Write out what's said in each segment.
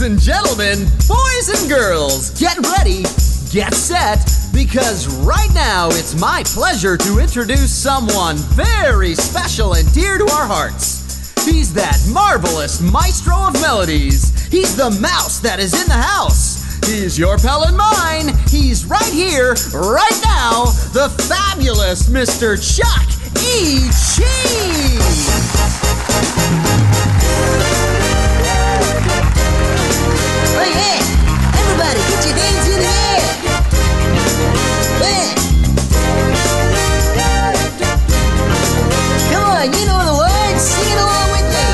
and gentlemen, boys and girls, get ready, get set, because right now it's my pleasure to introduce someone very special and dear to our hearts. He's that marvelous maestro of melodies. He's the mouse that is in the house. He's your pal and mine. He's right here, right now, the fabulous Mr. Chuck E. Cheese. Oh yeah! Everybody, get your hands in the air! Yeah. Come on, you know the words, sing it along with me!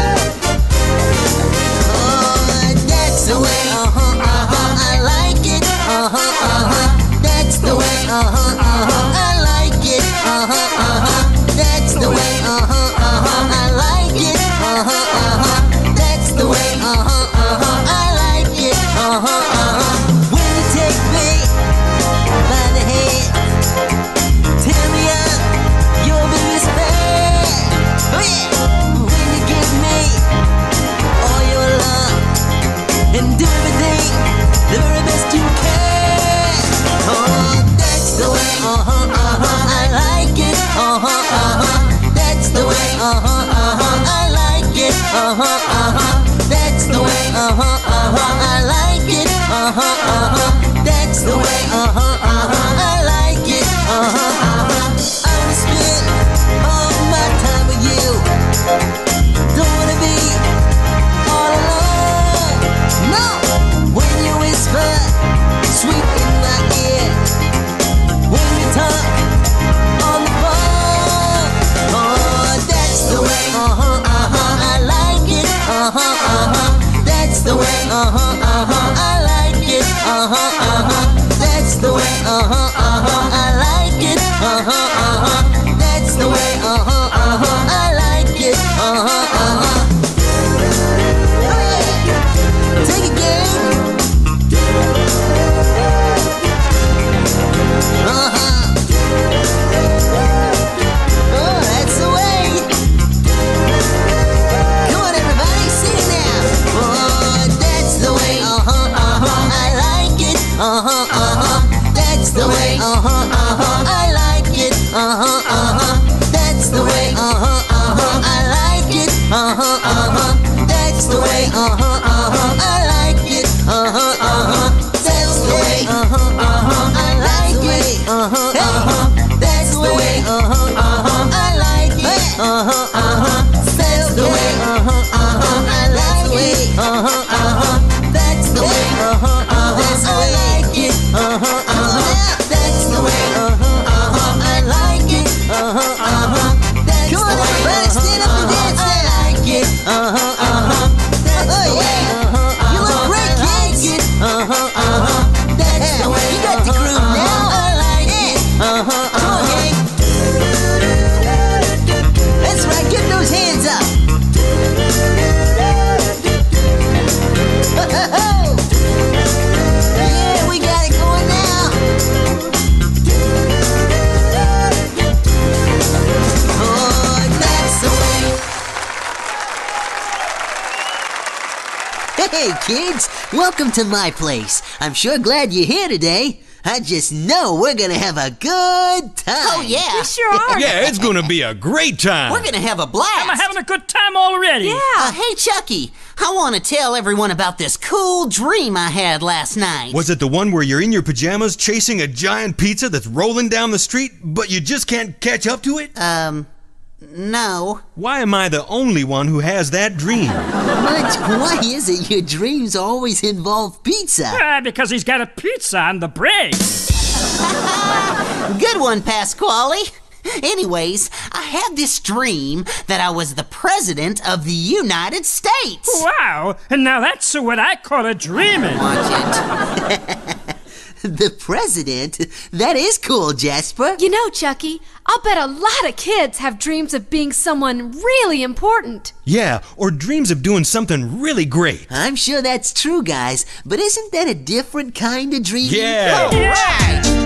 Oh, that's the way, I like it, that's the way, I like it, that's the way, I like it, that's the way, I like it, When you take me by the hand, tell me I'm your biggest fan. Oh yeah. When you give me all your love and do everything the very best you can. Oh, that's the way, I like it. That's the way, I like it. That's the way, I like it. That's the way, I like it. I wanna spend all my time with you. Don't wanna be all alone. No, when you whisper sweet in my ear, when you talk on the phone. Oh, that's the way, I like it. That's the way, I like it. That's the way, I like it. That's the way, I like it. Hey, take it again. Oh, that's the way. Come on, everybody, sing it now. Oh, that's the way, I like it. That's the way, I like it. That's the way, I like it. That's the way, I like it. That's the way, I like it. That's the way, I like it. That's the way, I like it. That's the way, I like it. That's the way, I like it. Come on, everybody, stand up and dance now. I like it. That's the way, you look great, kids. That's the way, you got the groove now. I like it. Come on, Hank. That's right, get those hands up. Yeah, we got it going now. Oh, that's the way. Hey, kids, welcome to my place. I'm sure glad you're here today. I just know we're gonna have a good time. Oh, yeah. We sure are. Yeah, it's gonna be a great time. We're gonna have a blast. I'm having a good time already. Yeah. Hey, Chucky, I want to tell everyone about this cool dream I had last night. Was it the one where you're in your pajamas chasing a giant pizza that's rolling down the street, but you just can't catch up to it? No. Why am I the only one who has that dream? But why is it your dreams always involve pizza? Because he's got a pizza on the brain. Good one, Pasquale. Anyways, I had this dream that I was the President of the United States. Wow, and now that's what I call a dreaming. Watch it. The president? That is cool, Jasper. You know, Chucky, I'll bet a lot of kids have dreams of being someone really important. Yeah, or dreams of doing something really great. I'm sure that's true, guys, but isn't that a different kind of dream? Yeah. Right.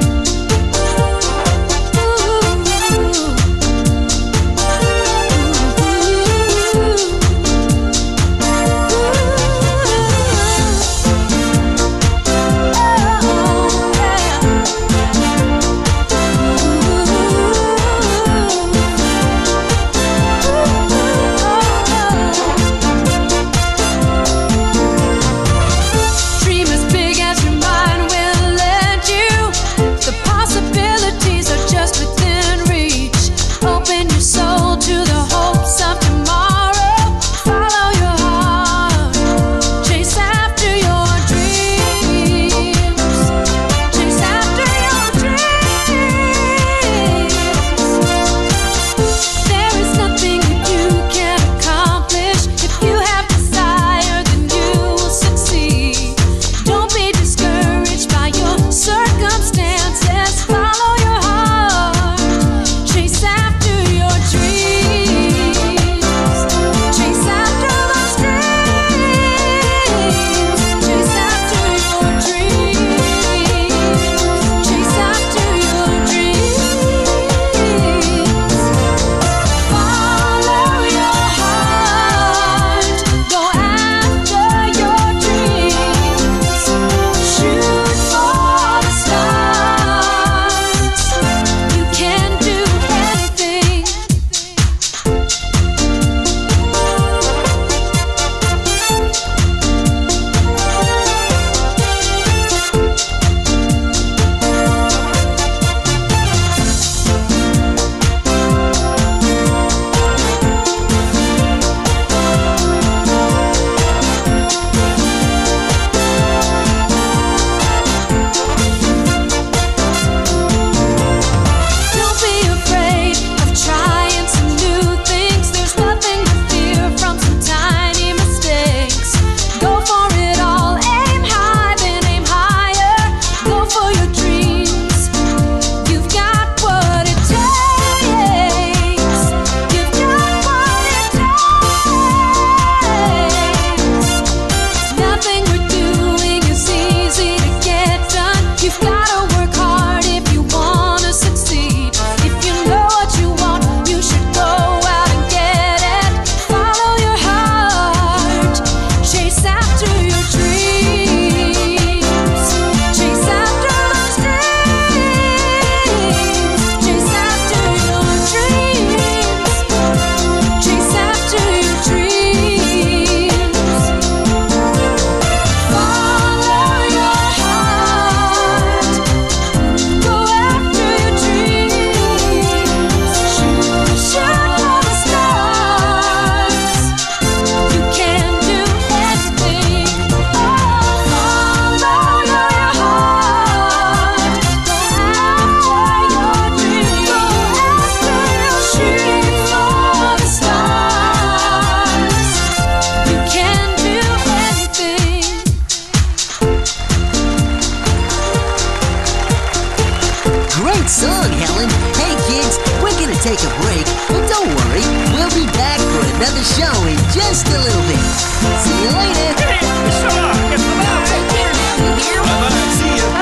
song, Helen. Hey, kids, we're gonna take a break, but don't worry, we'll be back for another show in just a little bit. See you later. Hey, so long. Bye-bye. Take care now, you hear? Bye-bye. See ya.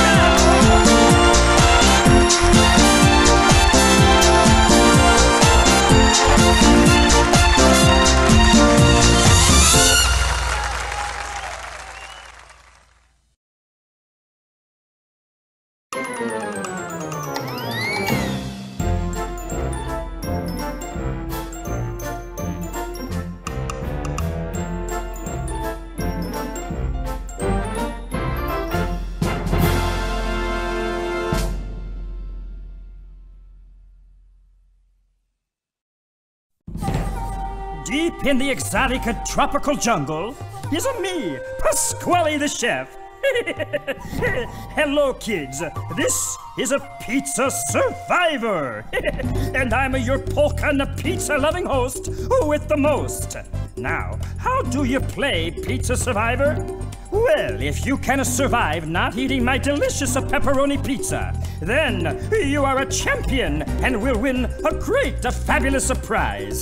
Deep in the exotic and tropical jungle is me, Pasquale the chef. Hello, kids. This is a pizza survivor. And I'm your polka pizza loving host with the most. Now, how do you play Pizza Survivor? Well, if you can survive not eating my delicious pepperoni pizza, then you are a champion and will win a great, fabulous prize.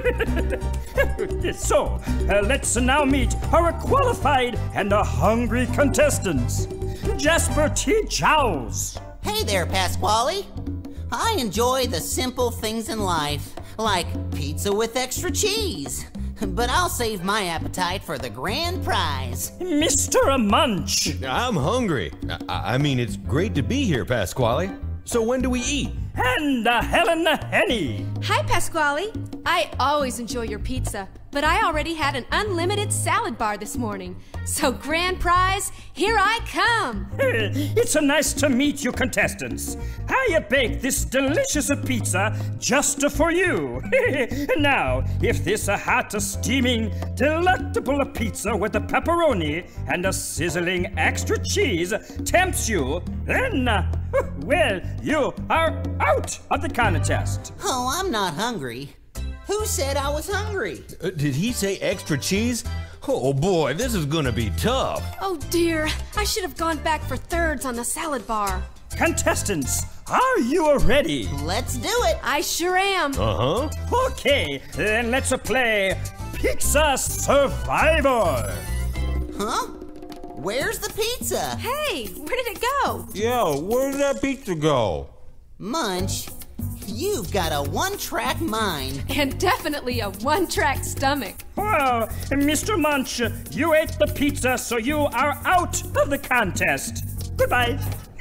So, let's now meet our qualified and hungry contestants. Jasper T. Jowls. Hey there, Pasquale. I enjoy the simple things in life, like pizza with extra cheese. But I'll save my appetite for the grand prize. Mr. Munch. I'm hungry. I mean, it's great to be here, Pasquale. So when do we eat? And Helen Henny. Hi, Pasquale. I always enjoy your pizza, but I already had an unlimited salad bar this morning. So, grand prize, here I come. It's nice to meet you, contestants. I baked this delicious pizza just for you. Now, if this hot, steaming, delectable pizza with a pepperoni and a sizzling extra cheese tempts you, then, well, you are out of the contest. Oh, I'm not hungry. Who said I was hungry? Did he say extra cheese? Oh boy, this is gonna be tough. Oh dear, I should have gone back for thirds on the salad bar. Contestants, are you ready? Let's do it. I sure am. Uh-huh. Okay, then let's play Pizza Survivor. Huh? Where's the pizza? Hey, where did it go? Yo, where did that pizza go? Munch, you've got a one-track mind. And definitely a one-track stomach. Well, Mr. Munch, you ate the pizza, so you are out of the contest. Goodbye.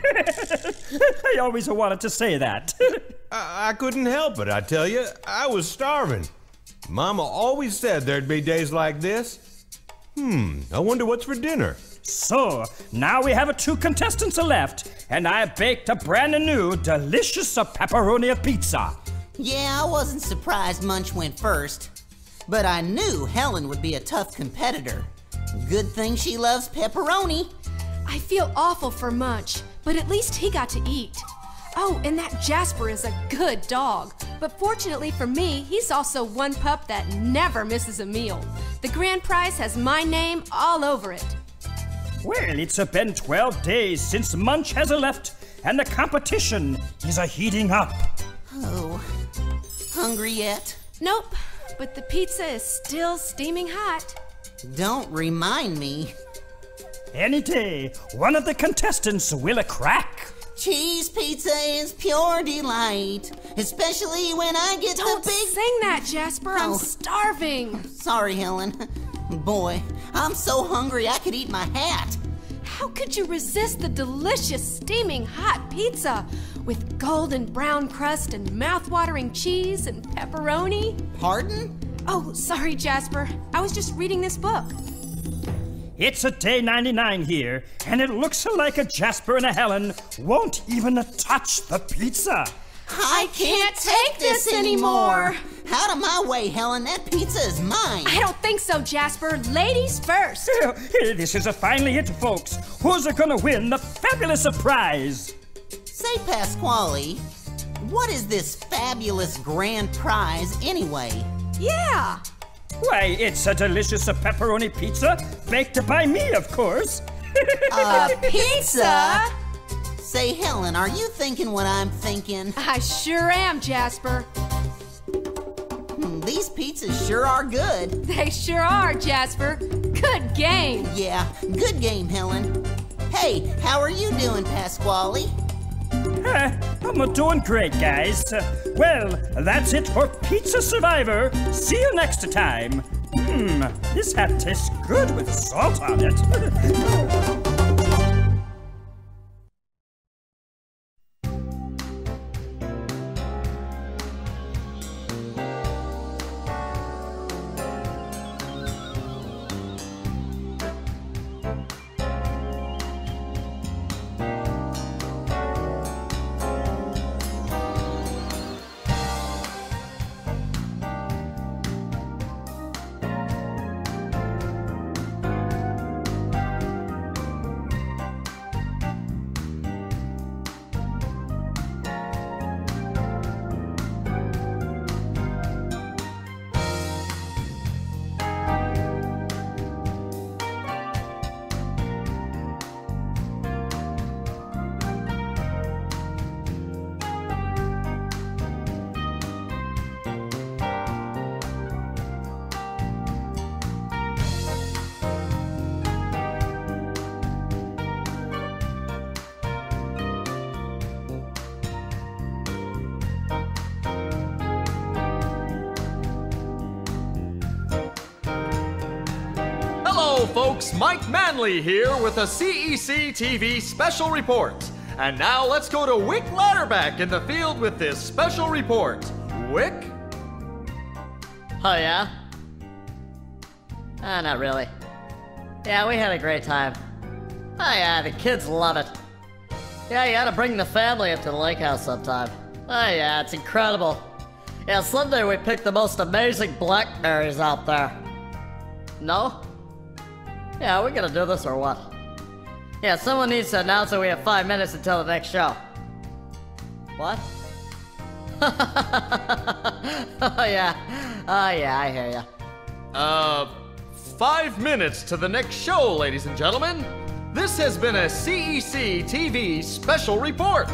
I always wanted to say that. I couldn't help it, I tell you. I was starving. Mama always said there'd be days like this. I wonder what's for dinner. So, now we have 2 contestants left, and I baked a brand new, delicious pepperoni pizza. Yeah, I wasn't surprised Munch went first. But I knew Helen would be a tough competitor. Good thing she loves pepperoni. I feel awful for Munch, but at least he got to eat. Oh, and that Jasper is a good dog. But fortunately for me, he's also one pup that never misses a meal. The grand prize has my name all over it. Well, it's been 12 days since Munch has left, and the competition is heating up. Oh, hungry yet? Nope, but the pizza is still steaming hot. Don't remind me. Any day, one of the contestants will crack. Cheese pizza is pure delight, especially when I get Don't the big... sing that, Jasper. I'm Oh. starving. Sorry, Helen. Boy, I'm so hungry I could eat my hat. How could you resist the delicious steaming hot pizza with golden brown crust and mouth-watering cheese and pepperoni? Pardon? Oh, sorry, Jasper. I was just reading this book. It's day 99 here, and it looks like Jasper and Helen won't even touch the pizza. I can't take this anymore. Out of my way, Helen. That pizza is mine. I don't think so, Jasper. Ladies first. This is finally it, folks. Who's gonna win the fabulous prize? Say, Pasquale, what is this fabulous grand prize anyway? Yeah. Why, it's a delicious pepperoni pizza baked by me, of course. Pizza? Say, Helen, are you thinking what I'm thinking? I sure am, Jasper. These pizzas sure are good. They sure are, Jasper. Good game. Yeah, good game, Helen. Hey, how are you doing, Pasquale? I'm doing great, guys. Well, that's it for Pizza Survivor. See you next time. This hat tastes good with salt on it. Hello, folks. Mike Manley here with a CEC TV special report. And now let's go to Wick Ladderback in the field with this special report. Wick? Oh, yeah? Not really. Yeah, we had a great time. Oh, yeah, the kids love it. Yeah, you gotta bring the family up to the lake house sometime. Oh, yeah, it's incredible. Yeah, someday we pick the most amazing blackberries out there. No? Yeah, are we gonna do this or what? Yeah, someone needs to announce that we have 5 minutes until the next show. What? Oh, yeah, I hear ya. 5 minutes to the next show, ladies and gentlemen. This has been a CEC TV special report.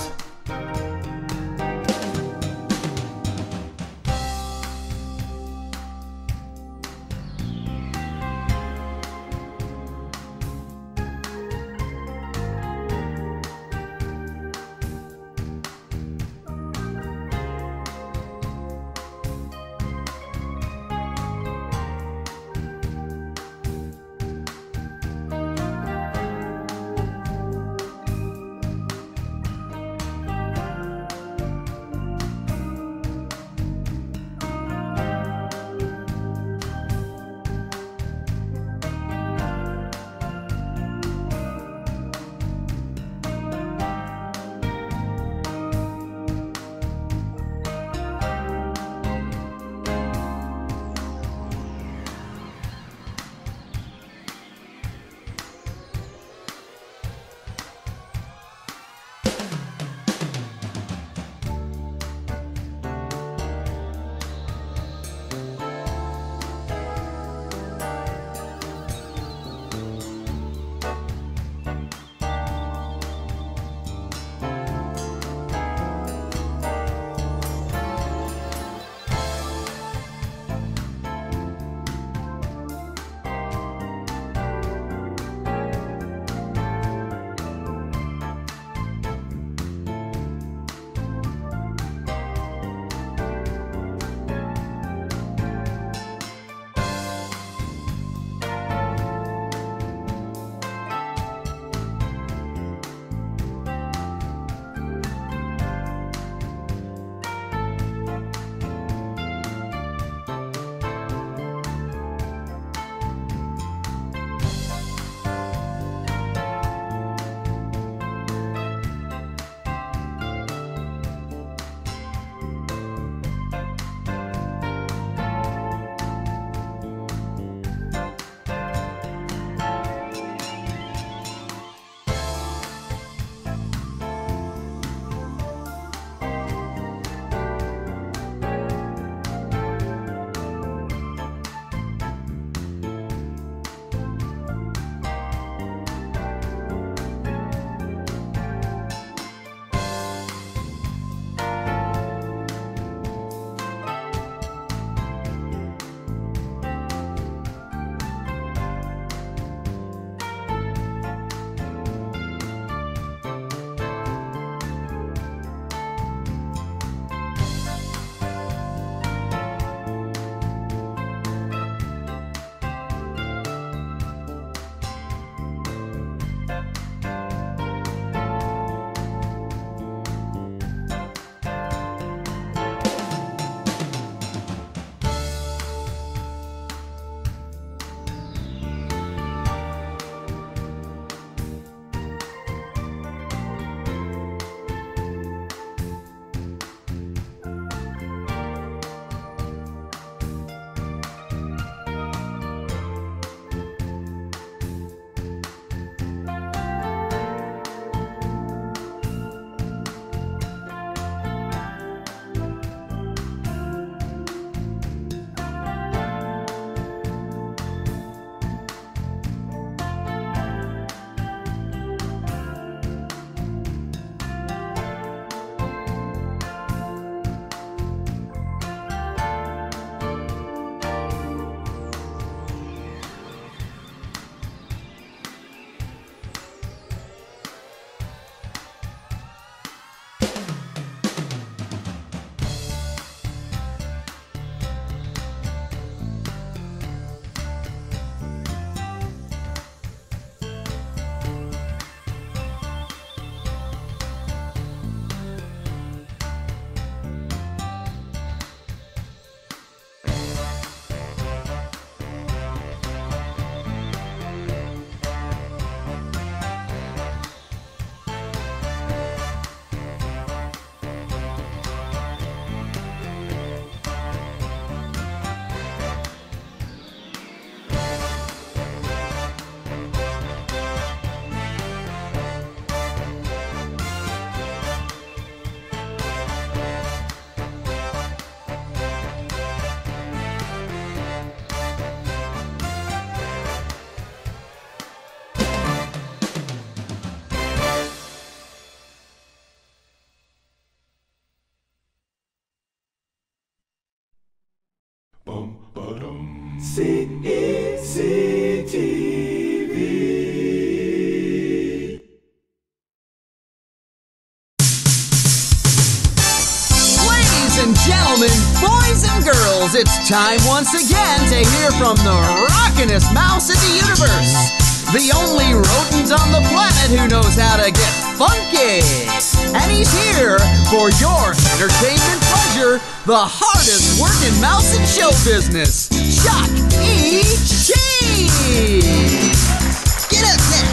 Ladies and gentlemen, boys and girls, it's time once again to hear from the rockin'est mouse in the universe. The only rodent on the planet who knows how to get funky. And he's here for your entertainment pleasure, the hardest working mouse in show business, Chuck E. Cheese. Get up now.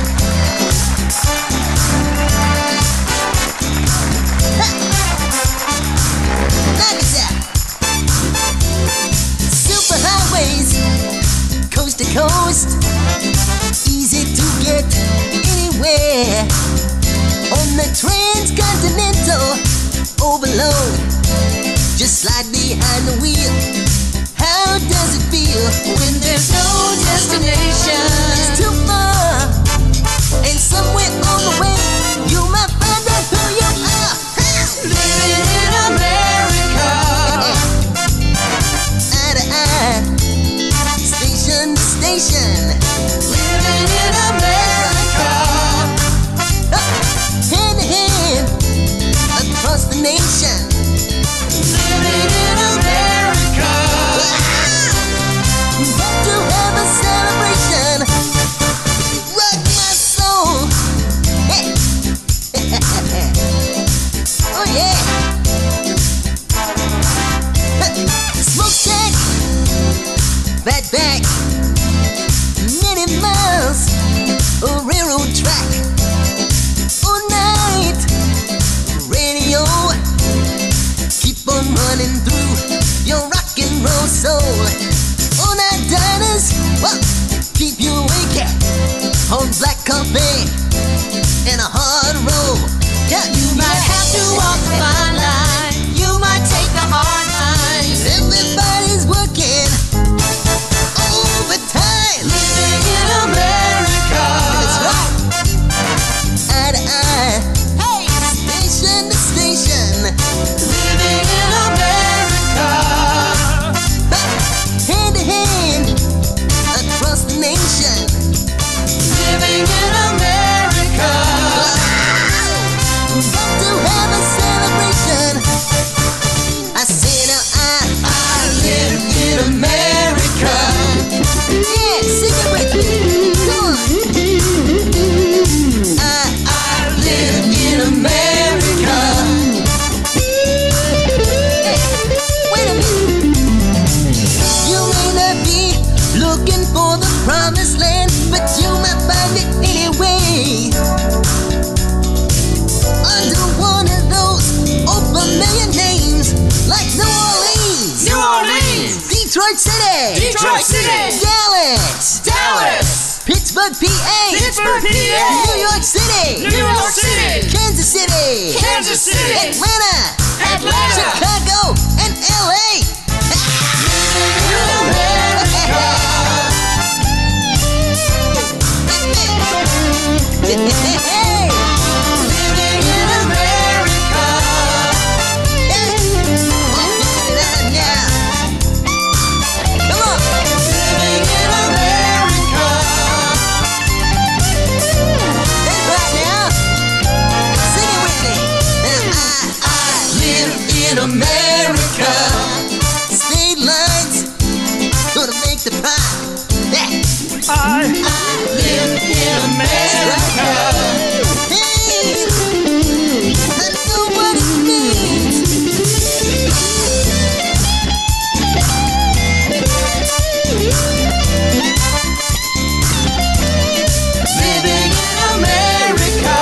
Knock us out. Super highways, coast to coast, easy to get anywhere. On the transcontinental overload, just slide behind the wheel. How does it feel when there's no destination? It's too far, and somewhere on the way you might find out who you are. Living in America, eye to eye, station to station. Living in America, hand to hand, across the nation. Living in America, got to have a celebration. Rock my soul. Hey. Oh yeah. Smokestack, fat back, many miles, a railroad track. All night, radio, keep on running through your rock and roll soul. All night diners, well, keep you awake on black coffee and a hard roll. Yeah, you might have to walk the fine line. You might take the hard line. Everybody's working overtime. Living in America. That's right. Eye to eye. Hey, station to station. Living in America. Hand to hand, across the nation. Living in America. Got to have a celebration. I say now I live in America. Yeah, sing it with me. Come on. I live in America. Hey, wait a minute. You may not be looking for the promised land, but you might find it anyway. Under one of those over million names, like New Orleans, New Orleans, Detroit City, Detroit City, Dallas, Dallas, Pittsburgh, PA, Pittsburgh, PA, New York City, New York City, Kansas City, Kansas City, Atlanta, Atlanta, Chicago, and LA. Hey. Living in America. Hey. Now. Come on. Living in America. That's right now. Sing it with me. I live in America. State lines gonna make the pie. Yeah. I live in America. Hey, I know what it means. Living in America.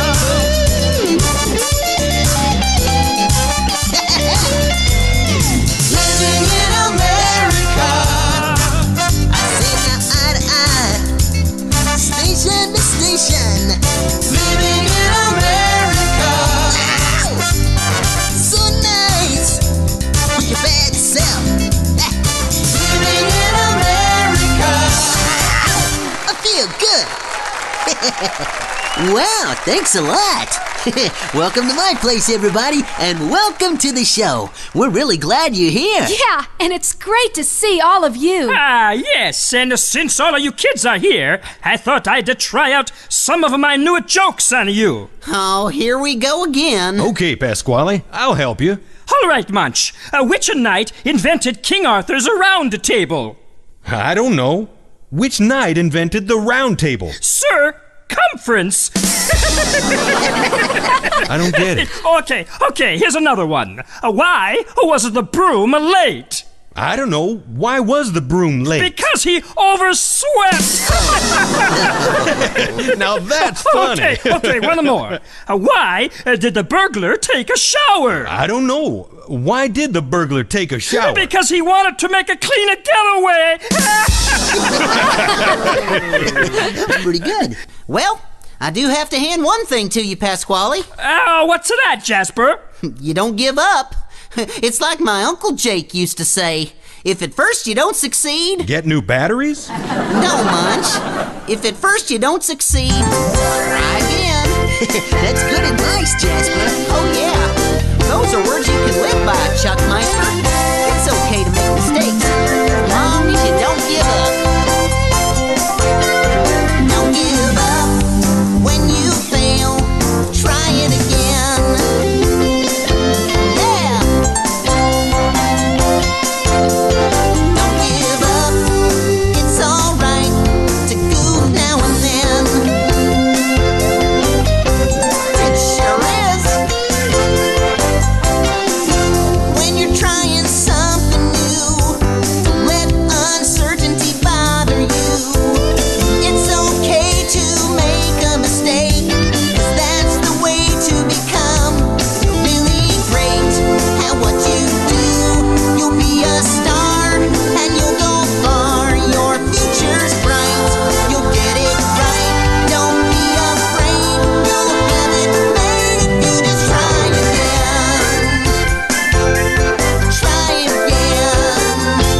Living in America. I say now eye to eye, station to station. Living in America. So nice with your bad self. Living in America. I feel good. Wow, thanks a lot. Welcome to my place, everybody, and welcome to the show. We're really glad you're here. Yeah, and it's great to see all of you. Yes, and since all of you kids are here, I thought I'd try out some of my new jokes on you. Oh, here we go again. Okay, Pasquale, I'll help you. All right, Munch. Which knight invented King Arthur's round table? I don't know. Which knight invented the round table? Circumference. I don't get it. Okay, here's another one. Why was the broom late? I don't know. Why was the broom late? Because he overswept. Now that's funny. Okay, one more. Why did the burglar take a shower? I don't know. Why did the burglar take a shower? Because he wanted to make a clean getaway. Pretty good. Well, I do have to hand one thing to you, Pasquale. What's that, Jasper? You don't give up. It's like my Uncle Jake used to say, if at first you don't succeed... Get new batteries? No, Munch. If at first you don't succeed, try again. That's good advice, Jasper. Oh, yeah. Those are words you can live by, Chuck Meister. It's okay to make mistakes, as long as you don't give up. Don't give up when you fail. Try it again. Yeah. Don't give up. It's all right to goof now and then. It sure is. When you're trying something new, don't let uncertainty bother you. It's okay to make a mistake, 'cause that's the way to become really great at what you do. You'll be a star and you'll go far. Your future's bright. You'll get it right. Don't be afraid. You'll have it made if you just try again. Try again.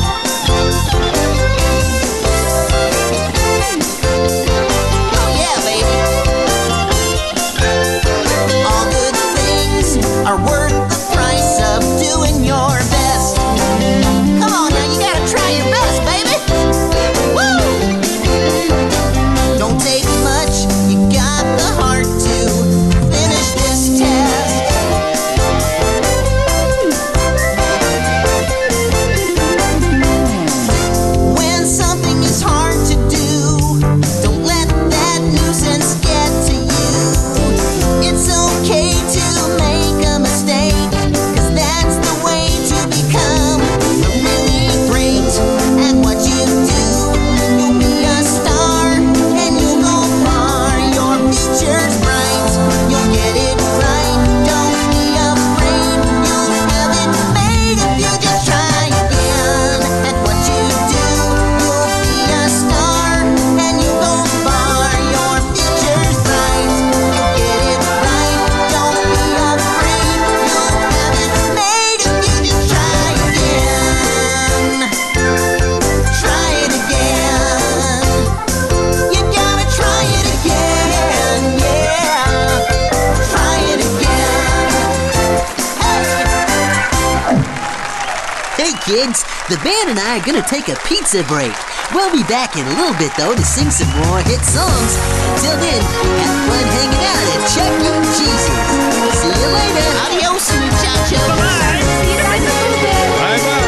Oh yeah, baby. All good things are worth the price of doing your best. Come on now, you gotta try your best, baby. Woo! Don't take much, you got the heart to finish this test. When something is hard to do, don't let that nuisance get to you. It's okay to make a mistake, 'cause that's the way to become really great at what you do. You'll be a star and you'll go far. Your future's bright. You'll get it right. Don't be afraid. You'll have it made if you just try again at what you do. You'll be a star and you'll go far. Your future's bright. You'll get it right. Don't be afraid. You'll have it made if you just try again. Try it again. You gotta try it again. Yeah. Try it again. Hey, kids, the band and I are gonna take a pizza break. We'll be back in a little bit, though, to sing some more hit songs. Until then, have fun hanging out at Chuck E. Cheese's. See you later. Adios, muchachos. See you guys in a little bit. Bye-bye.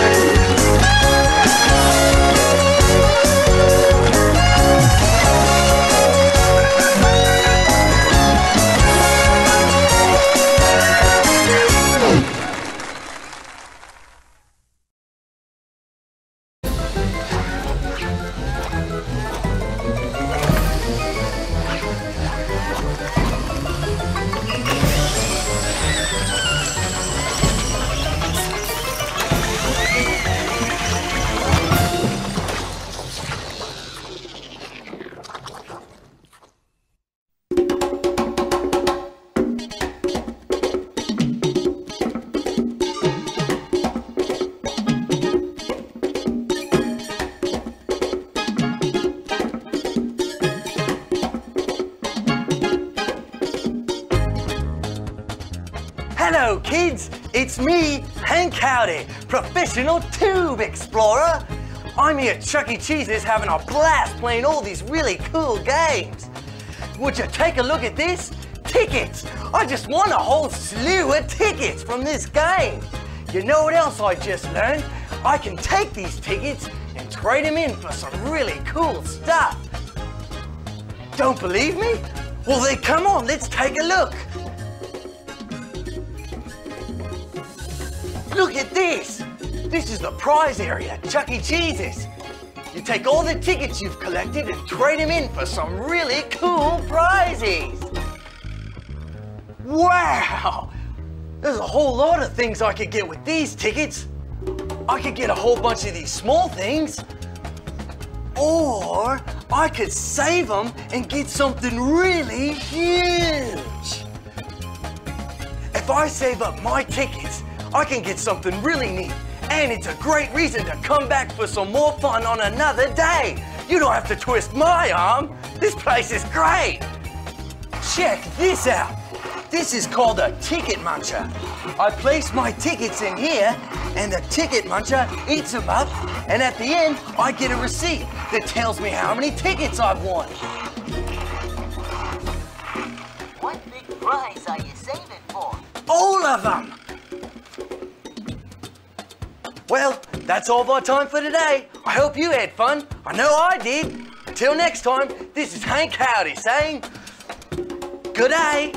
It's me, Hank Howdy, professional tube explorer. I'm here at Chuck E. Cheese's having a blast playing all these really cool games. Would you take a look at this? Tickets! I just won a whole slew of tickets from this game. You know what else I just learned? I can take these tickets and trade them in for some really cool stuff. Don't believe me? Well then come on, let's take a look. Look at this! This is the prize area at Chuck E. Cheese's. You take all the tickets you've collected and trade them in for some really cool prizes. Wow! There's a whole lot of things I could get with these tickets. I could get a whole bunch of these small things. Or I could save them and get something really huge. If I save up my tickets, I can get something really neat. And it's a great reason to come back for some more fun on another day. You don't have to twist my arm. This place is great. Check this out. This is called a ticket muncher. I place my tickets in here, and the ticket muncher eats them up, and at the end, I get a receipt that tells me how many tickets I've won. What big prize are you saving for? All of them! Well, that's all our time for today. I hope you had fun. I know I did. Until next time, this is Hank Howdy saying, good day.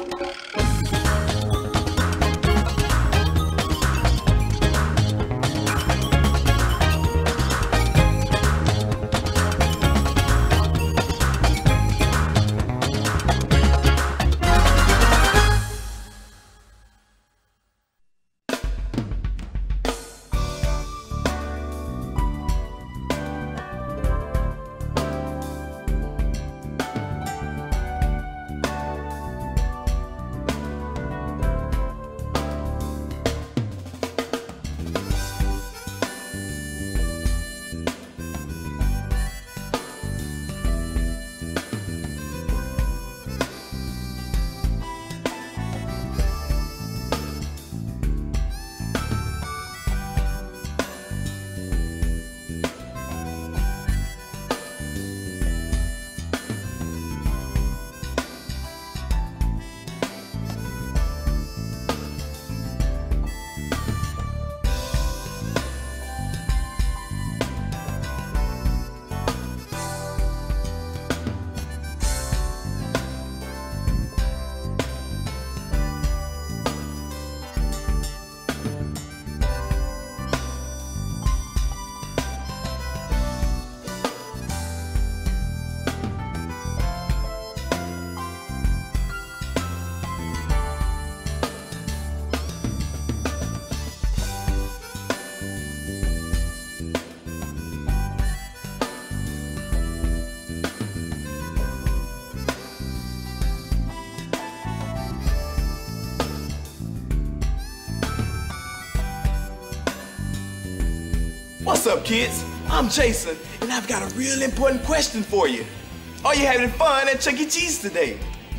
What's up, kids? I'm Jason, and I've got a real important question for you. Are you having fun at Chuck E. Cheese today?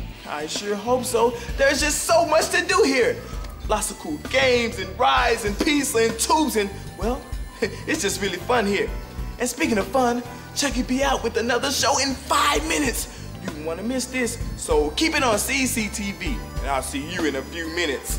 I sure hope so. There's just so much to do here. Lots of cool games and rides and pizza and tubes and, well, it's just really fun here. And speaking of fun, Chuck E. be out with another show in 5 minutes. You don't want to miss this, so keep it on CCTV, and I'll see you in a few minutes.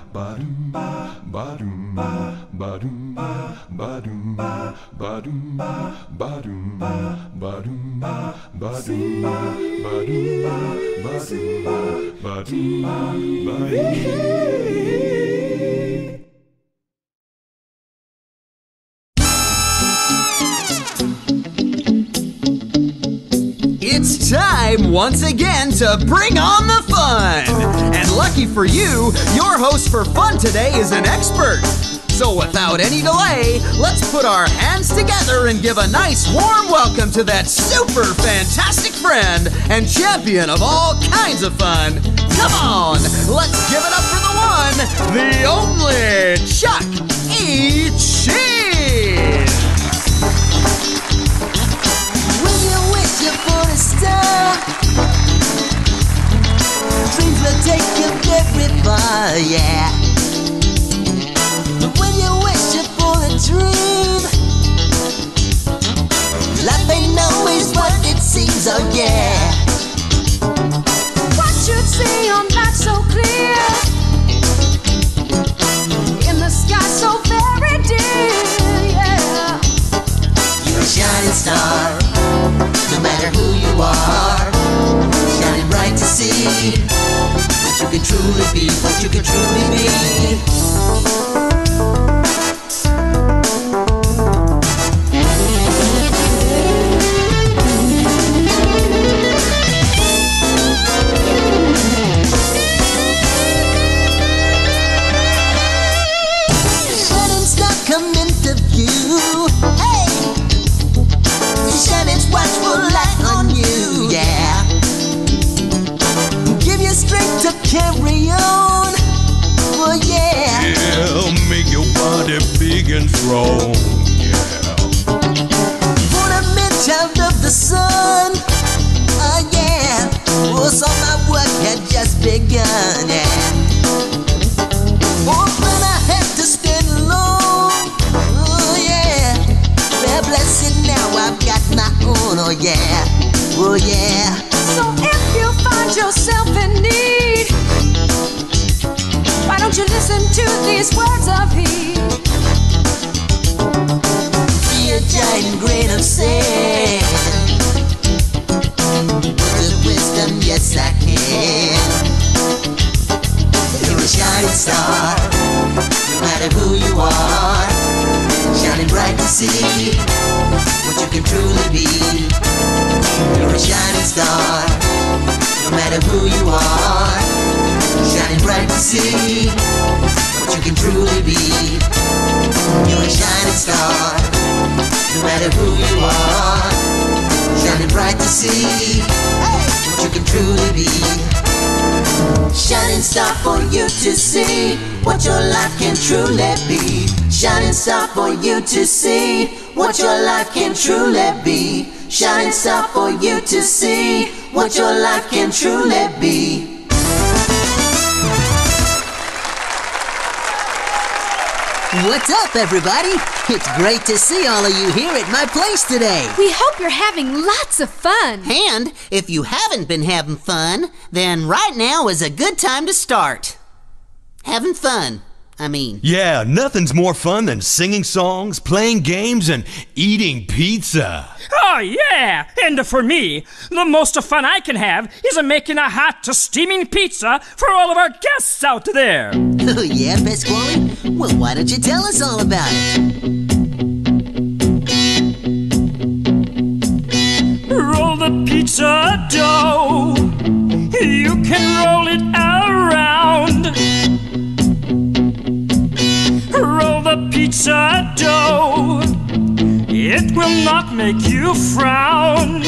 It's time once again to bring on the fun! And lucky for you, your host for fun today is an expert. So without any delay, let's put our hands together and give a nice warm welcome to that super fantastic friend and champion of all kinds of fun. Come on, let's give it up for the one, the only Chuck E. Cheese! When you wish upon a star, dreams will take you very far, yeah. But when you wish upon a dream, life ain't always what it seems, oh yeah. What you'd see on night so clear, in the sky so very dear, yeah. You're a shining star, no matter who you are, shining bright to see what you can truly be, what you can truly be. Shining star come into view, hey! Shining watchful light on you, yeah. Give you strength to carry on, oh yeah. Yeah, make your body big and strong. Yeah. Born a man-child of the sun, oh yeah. Oh, so my work had just begun, yeah. Oh, but I had to stand alone, oh yeah. Well, blessed now I've got my own, oh yeah, oh yeah. So if you find yourself in need, why don't you listen to these words of heed? Be a giant grain of sand, words of wisdom, yes I can. You're a shining star, no matter who you are, shining bright to see what you can truly be. You're a shining star, no matter who you are, shining bright to see what you can truly be. You're a shining star, no matter who you are, shining bright to see what you can truly be. Shining star for you to see what your life can truly be. Shining star for you to see what your life can truly be. Shining star for you to see what your life can truly be. What's up, everybody? It's great to see all of you here at my place today. We hope you're having lots of fun. And if you haven't been having fun, then right now is a good time to start. Having fun, I mean. Yeah, nothing's more fun than singing songs, playing games, and eating pizza. Oh, yeah! And for me, the most fun I can have is making a hot, steaming pizza for all of our guests out there. Oh, yeah, Pasquale? Well, why don't you tell us all about it? Roll the pizza dough. You can roll it around. Roll the pizza dough. It will not make you frown.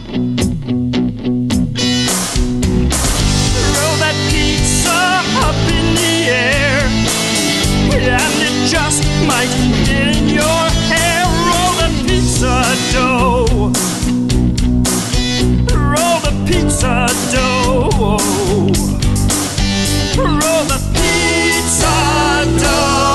Roll that pizza up in the air, and it just might get in your hair. Roll the pizza dough. Roll the pizza dough. Roll the pizza dough.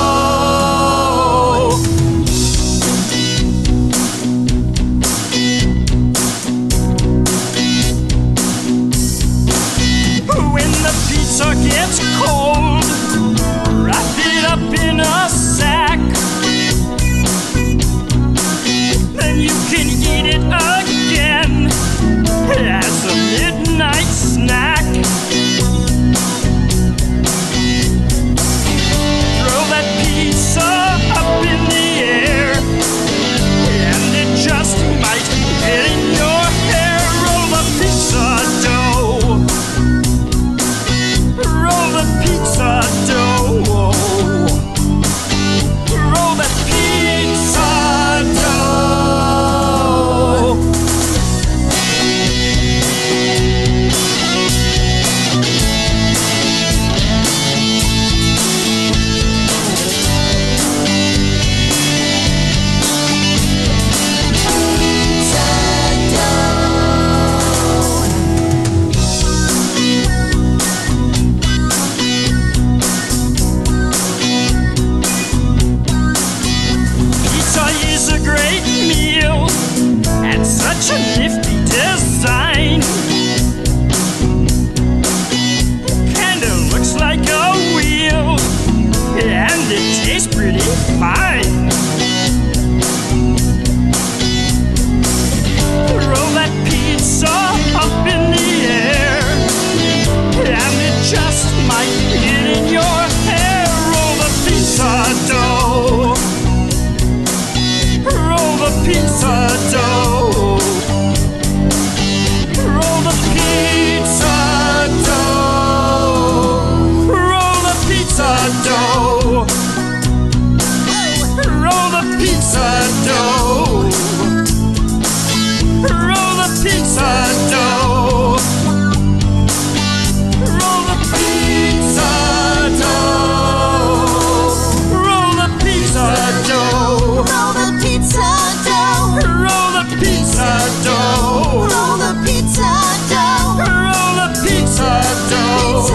pizza dough.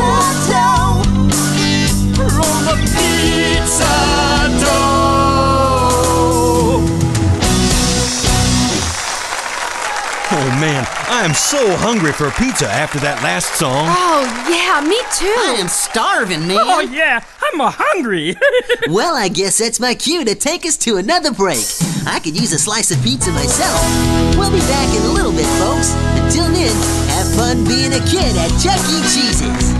Roll the pizza dough. Oh man, I am so hungry for pizza after that last song. Oh, yeah, me too. I am starving, man. Oh, yeah, I'm hungry. Well, I guess that's my cue to take us to another break. I could use a slice of pizza myself. We'll be back in a little bit, folks. Until then, have fun being a kid at Chuck E. Cheese's.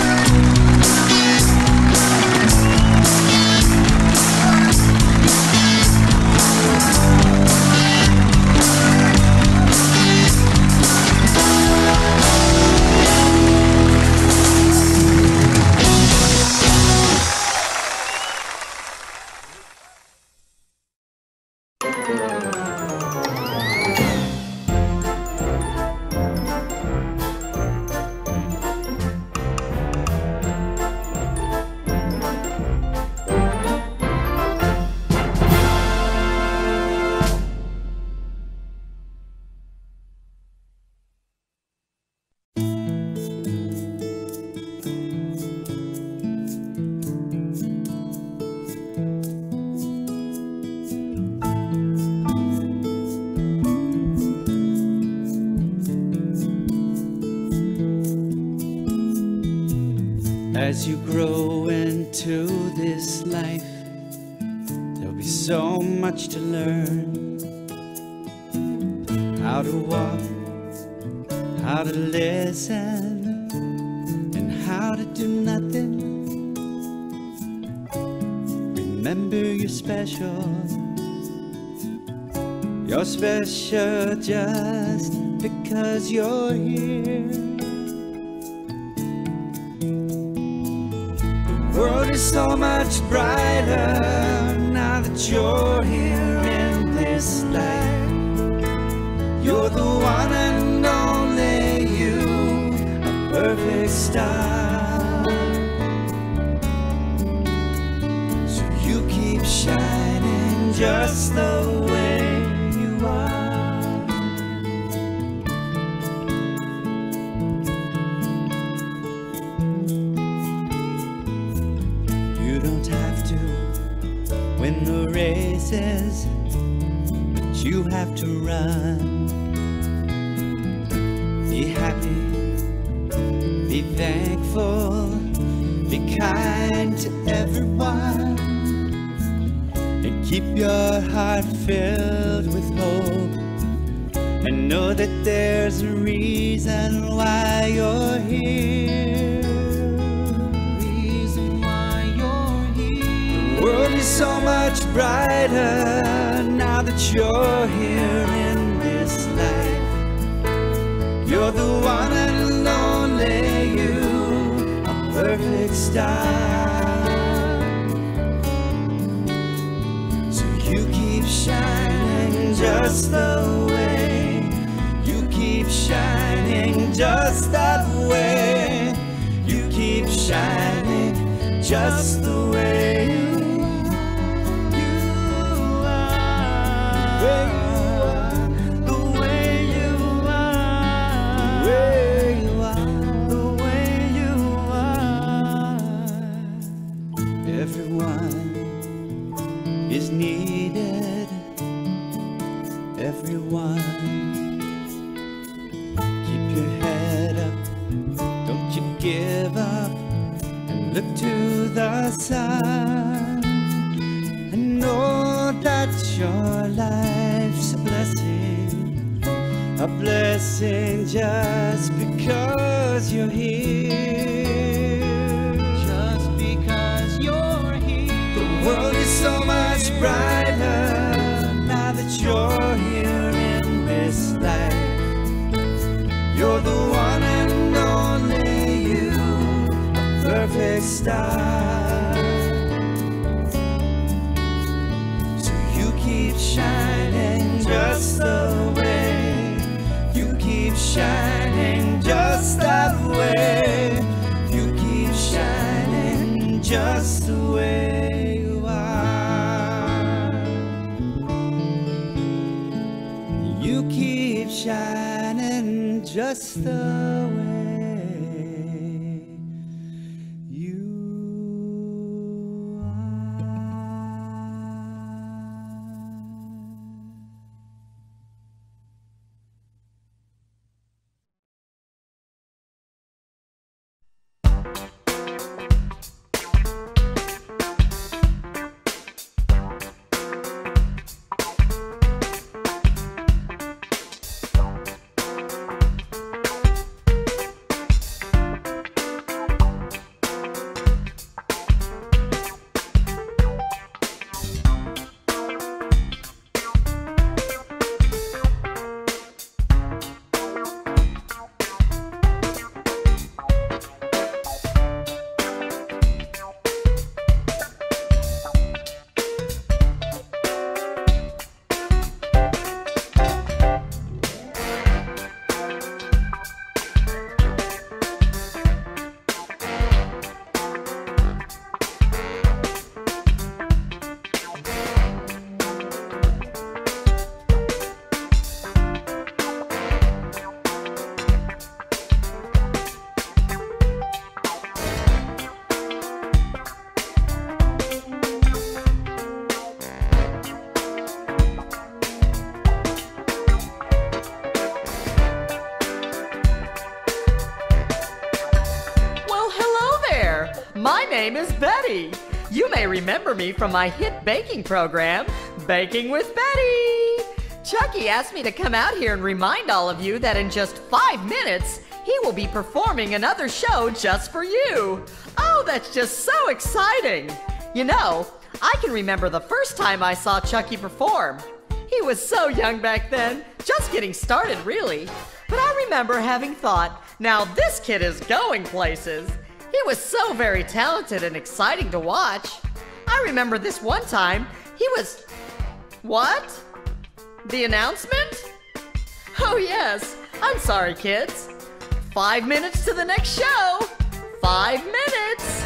As you grow into this life, there'll be so much to learn. How to walk, how to listen, and how to do nothing. Remember you're special. You're special just because you're here. The world is so much brighter now that you're here in this life. You're the one and only you, a perfect star. So you keep shining just the way you are. You don't have to win the races, but you have to run. Be happy, be thankful, be kind to everyone, and keep your heart filled with hope, and know that there's a reason why you're here. Reason why you're here. The world is so much brighter now that you're here in this life. You're the one and only you, a perfect star. So you keep shining just the way. You keep shining just that way. You keep shining just the way you are. Is needed, everyone. Keep your head up, don't you give up, and look to the sun, and know that your life's a blessing just because you're here. Just because you're here. The world is so much brighter now that you're here in this life. You're the one and only you, a perfect star. So you keep shining just the way. You keep shining just that way. You keep shining just the way you are. You keep shining just the way My name is Betty. You may remember me from my hit baking program, Baking with Betty. Chucky asked me to come out here and remind all of you that in just 5 minutes, he will be performing another show just for you. Oh, that's just so exciting. You know, I can remember the first time I saw Chucky perform. He was so young back then, just getting started really. But I remember having thought, now this kid is going places. He was so very talented and exciting to watch. I remember this one time, he was... What? The announcement? Oh yes, I'm sorry kids. 5 minutes to the next show. 5 minutes.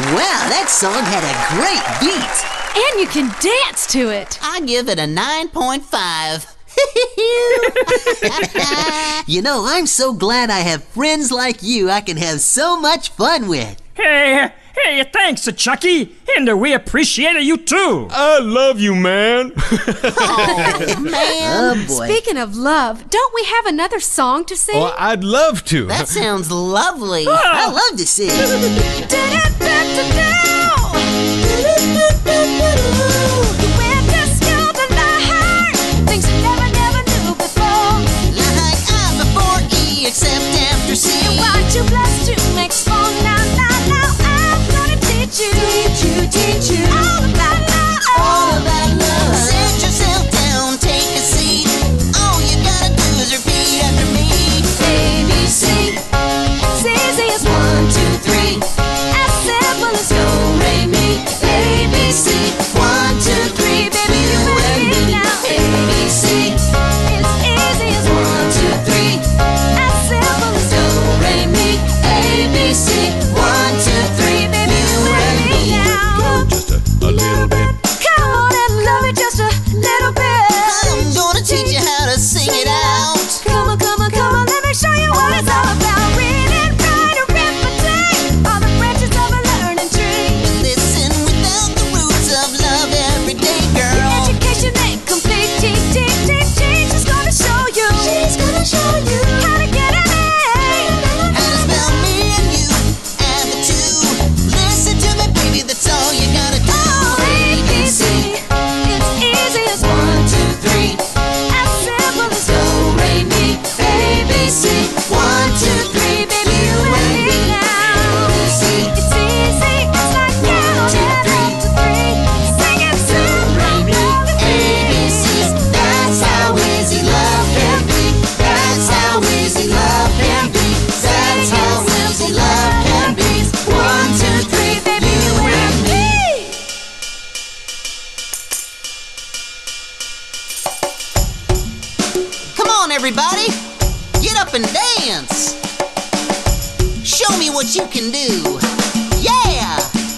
Wow, that song had a great beat. And you can dance to it. I give it a 9.5. You know, I'm so glad I have friends like you I can have so much fun with. Hey, thanks, Chucky. And we appreciate you too. I love you, man. Oh, man. Oh, boy. Speaking of love, don't we have another song to sing? Oh, I'd love to. That sounds lovely. I love to sing. Except after C. Why you blessed to make song now? I'm gonna teach you all about love. Sit yourself down, take a seat. All you gotta do is repeat after me. A, B, C. It's easy as 1, 2, 3. As simple as do, re, mi. A, B, C. 1, 2, 3. Baby, you and me now. A, B, C. It's easy as 1, 2, 3. ABC, 1, 2, 3, baby, you and me now. Just a little bit. Come on and love it just a little bit. I'm gonna teach you how to sing it out. Come on, let me show you what it's all about. Read and write, arithmetic, all the branches of a learning tree. Listen without the roots of love every day, girl. Education ain't complete. She's gonna show you. How to get an A. How to spell me and you, add the two. Listen to me, baby, that's all you gotta do. ABC, it's easy as 1, 2, 3. As simple as do, re, mi. ABC, 1, 2, 3, baby, you and me now. It's easy, it's like counting up to 3. Sing it to me, ABCs, that's how easy love can be. That's how easy love can be. That's how easy love can be. 1, 2, 3, baby, you and me. Come on, everybody, get up and dance. Show me what you can do. Yeah!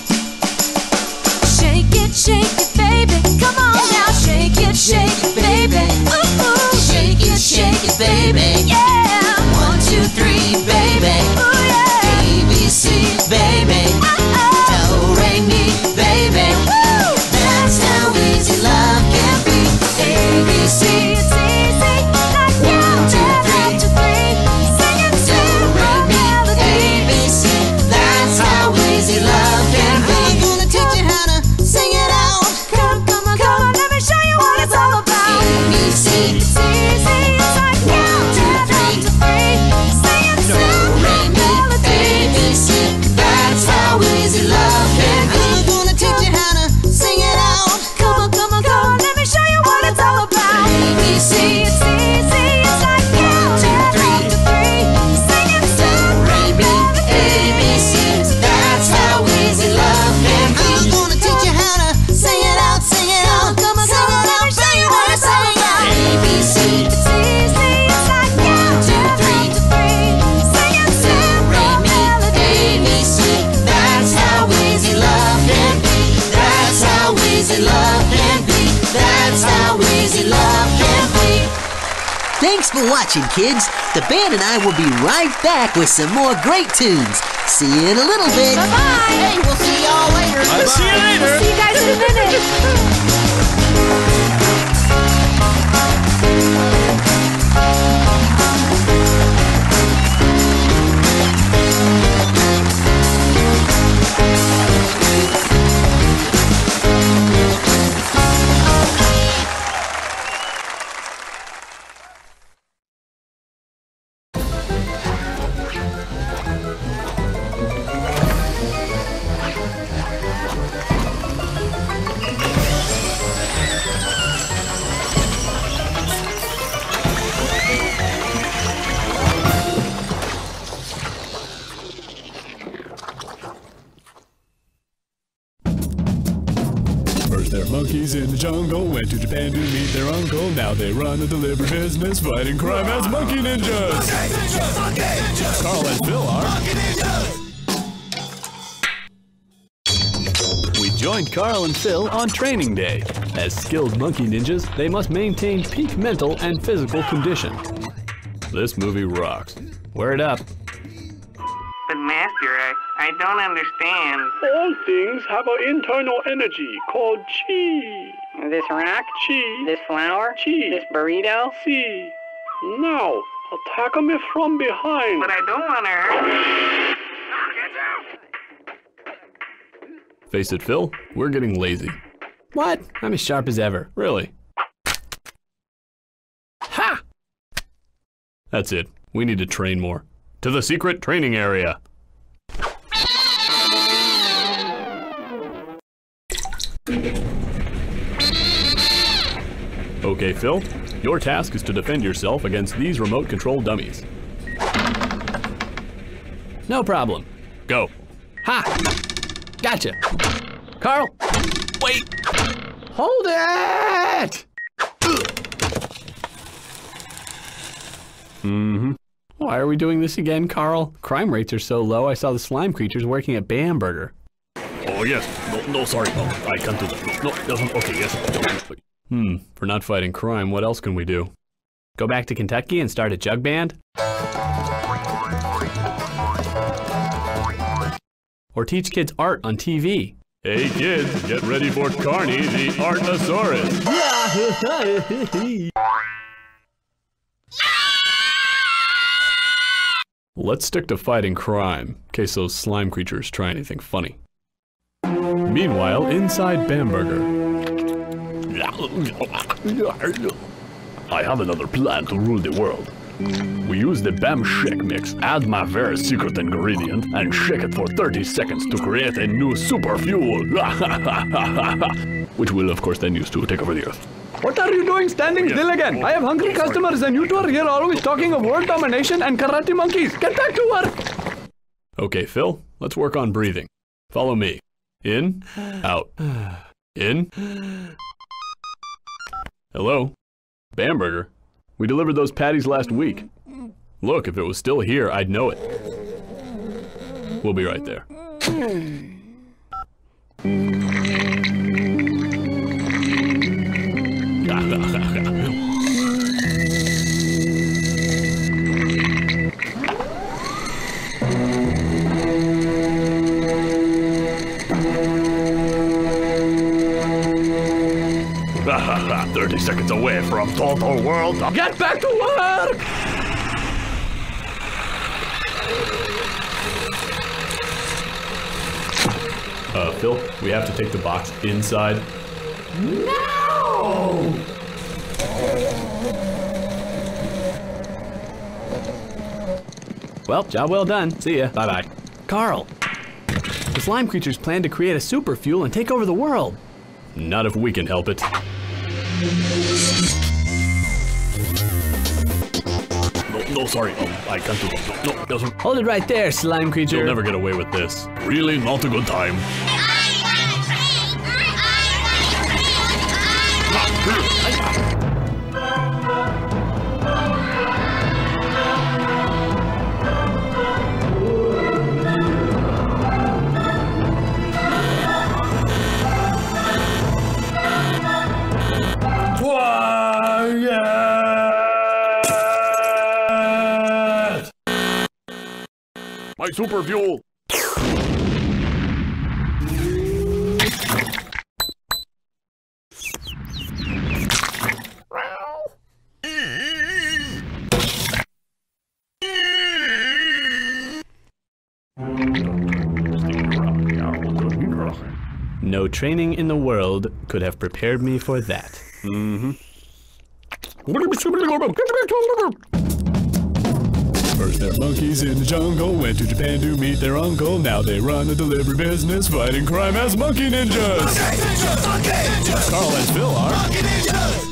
shake it, baby. Come on now, shake it, baby. Ooh, shake it, baby. Yeah. 1, 2, 3, baby. Ooh, yeah. ABC, baby. Do, re, mi, baby. Woo. That's how easy love can be. ABC, it's easy. Like 1, 2, 3, sing it to me. ABC, that's how easy love can be. I'm gonna teach you how to sing it out. Come on, let me show you what it's all about. ABC, It's easy, it's like 1, 2, 3, sing it to me. ABC, that's how easy love can be. I'm gonna teach you how to sing it out. Come on, let me show you what it's all about. ABC, It's easy, it's like 1, 2, 3, sing it to me. ABC, that's how easy love can be. I'm gonna teach you how to sing it out, sing it out, Come on, sing it let out, me show you baby, what it's all sing it about. out. ABC, It's easy, it's like 1, 2, 3, sing it to me. ABC, that's how easy love can be. That's how easy love can be. That's how easy love can be. Thanks for watching, kids. The band and I will be right back with some more great tunes. See you in a little bit. Bye-bye. Hey, we'll see y'all later. See you later. See you guys in a minute. First they're monkeys in the jungle, went to Japan to meet their uncle. Now they run a delivery business, fighting crime as monkey ninjas. Carl and Phil are Join Carl and Phil on training day. As skilled monkey ninjas, they must maintain peak mental and physical condition. This movie rocks. Word up. But Master, I don't understand. All things have an internal energy called chi. This rock? Chi. This flower? Chi. This burrito? Si. Now, attack me from behind. But I don't want to hurt. Face it, Phil, we're getting lazy. What? I'm as sharp as ever. Really? Ha! That's it. We need to train more. To the secret training area. Okay, Phil. Your task is to defend yourself against these remote control dummies. No problem. Go. Ha! Gotcha. Carl! Wait! Hold it! Why are we doing this again, Carl? Crime rates are so low, I saw the slime creatures working at Bamberger. Oh, yes. No, sorry. Oh, I can't do that. No, doesn't. Okay, yes. For not fighting crime, what else can we do? Go back to Kentucky and start a jug band? Or teach kids art on TV? Hey kids, get ready for Carney the Artosaurus! Let's stick to fighting crime, in case those slime creatures try anything funny. Meanwhile, inside Bamberger. I have another plan to rule the world. We use the Bam Shake mix, add my very secret ingredient, and shake it for 30 seconds to create a new super fuel. Which we'll of course then use to take over the earth. What are you doing standing still again? I have hungry customers and you two are here always talking of world domination and karate monkeys. Get back to work! Okay, Phil, let's work on breathing. Follow me. In, out. In. Hello? Bamberger? We delivered those patties last week. Look, if it was still here, I'd know it. We'll be right there. Ah, 30 seconds away from total world. Get back to work! Phil, we have to take the box inside. No! Well, job well done. See ya. Bye-bye. Carl, the slime creatures plan to create a super fuel and take over the world. Not if we can help it. No, sorry. Oh, I can't do that. No, doesn't. Hold it right there, slime creature. You'll never get away with this. Really not a good time. My super fuel! No training in the world could have prepared me for that. First they're monkeys in the jungle, went to Japan to meet their uncle. Now they run a delivery business, fighting crime as monkey ninjas. Monkey ninjas! Carl and Phil are monkey ninjas!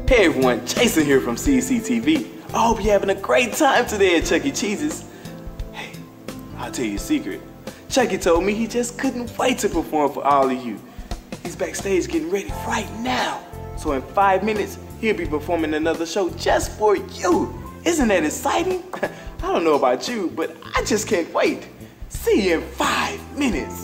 Hey everyone, Jason here from CEC TV. I hope you're having a great time today at Chuck E. Cheese's. Hey, I'll tell you a secret. Chucky told me he just couldn't wait to perform for all of you. He's backstage getting ready right now. So in 5 minutes, he'll be performing another show just for you. Isn't that exciting? I don't know about you, but I just can't wait. See you in 5 minutes.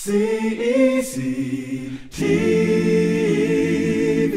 CEC TV.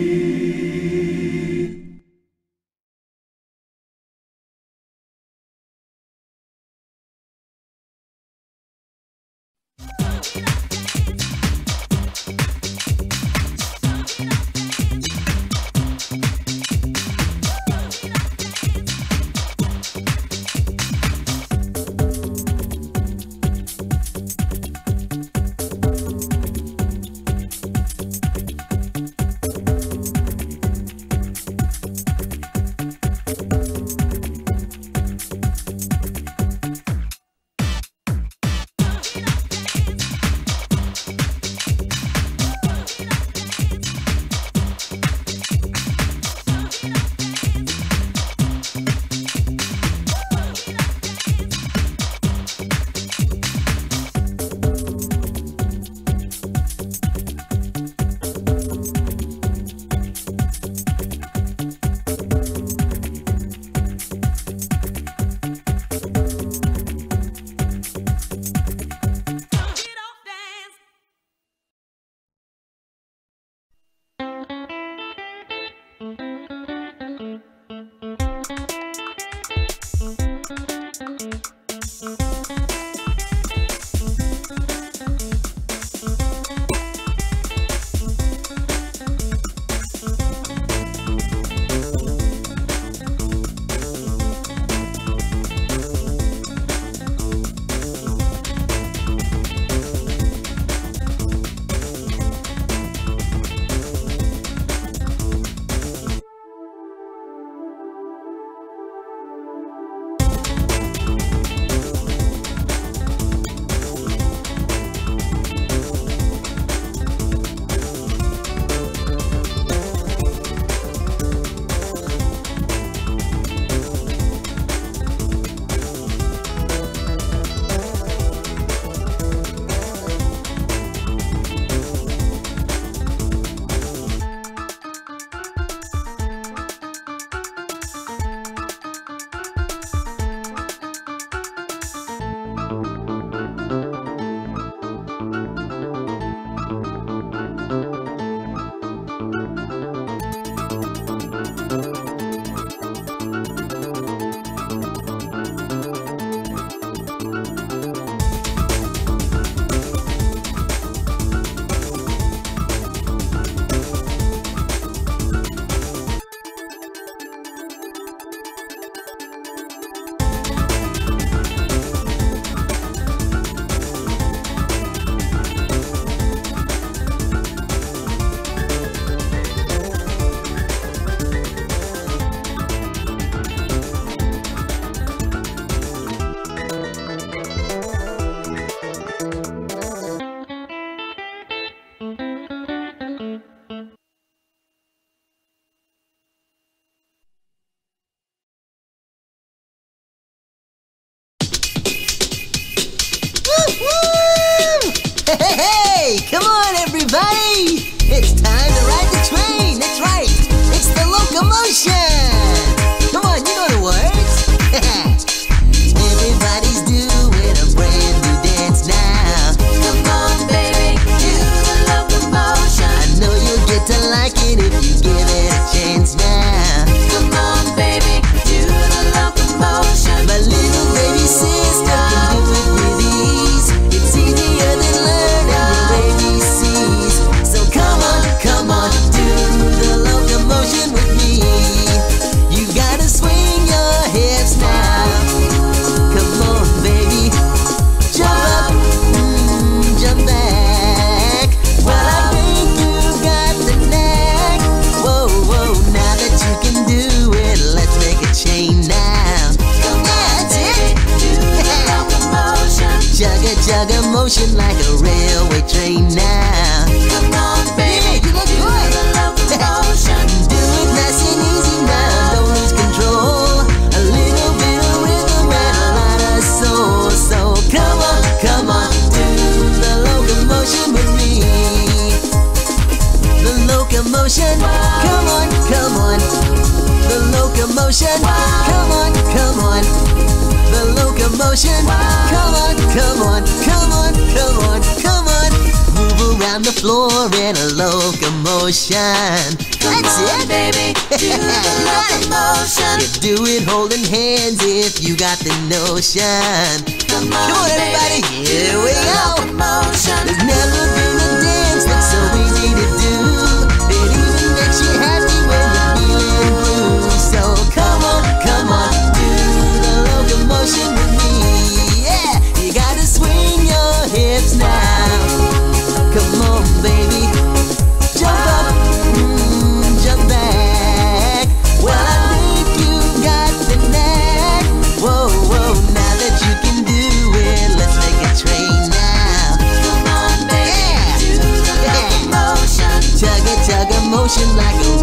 Hey, come on, everybody! It's time to ride the train. That's right. It's the locomotion. Come on, you know the words. Everybody's doing a brand new dance now. Come on, baby, do the locomotion. I know you'll get to like it if you give it a chance now. Come on, baby, do the locomotion. My little baby sister can do it with ease. It's easier than learning your ABCs. So come on, do the locomotion with me. You gotta swing your hips now. Come on, baby, jump up, jump back. Well, I think you got the knack. Whoa, whoa, now that you can do it, let's make a chain now. Come on, baby, do the locomotion. Chugga motion like a railway train now. Come on, baby, you look good. Do the locomotion. Do it nice and easy now, don't lose control. A little bit of rhythm and a lot of soul. So come on, do the locomotion with me. The locomotion, come on. The locomotion, come on. The locomotion, come on. floor in a locomotion. That's it, baby. Do the locomotion. You do it holding hands if you got the notion. Come on, everybody, here we go. There's never been a dance that's so easy to do. It even makes you happy when you're feeling blue. So come on, do the locomotion with me. Yeah, you gotta swing your hips now. Come on, baby, jump up, jump back. Well, I think you got the knack. Whoa, whoa, now that you can do it, let's make a train now. Come on, baby, do the locomotion. Tug a motion like a